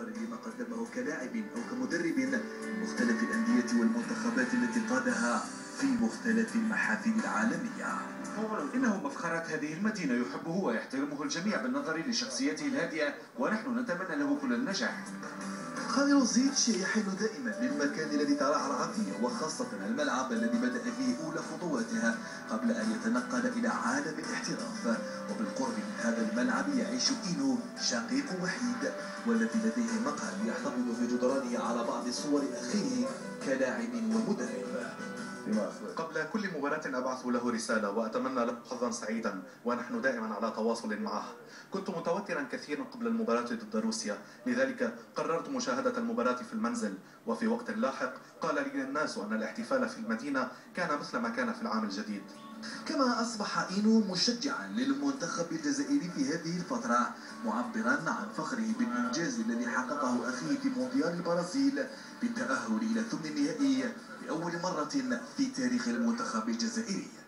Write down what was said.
لما قدمه كلاعب أو كمدرب بمختلف الأندية والمنتخبات التي قادها في مختلف المحافل العالمية. إنه مفخرة هذه المدينة، يحبه ويحترمه الجميع بالنظر لشخصيته الهادئة، ونحن نتمنى له كل النجاح. خانيروزيتش يحن دائما للمكان الذي ترعرع فيه، وخاصة الملعب الذي بدأ فيه أولى خطواته قبل أن يتنقل إلى عالم الاحتراف. وبالقرب من هذا الملعب يعيش إينو، شقيق وحيد والذي لديه مقهى يحتفظ في جدرانه على بعض صور أخيه كلاعب ومدرب. قبل كل مباراة أبعث له رسالة وأتمنى له حظا سعيدا، ونحن دائما على تواصل معه. كنت متوترا كثيرا قبل المباراة ضد روسيا، لذلك قررت مشاهدة المباراة في المنزل. وفي وقت لاحق قال لي الناس أن الاحتفال في المدينة كان مثل ما كان في العام الجديد. كما أصبح إينو مشجعا للمنتخب الجزائري في هذه الفترة، معبرا عن فخره بالإنجاز الذي حققه أخيه في مونديال البرازيل بالتأهل إلى ثمن النهائي لأول مرة في تاريخ المنتخب الجزائري.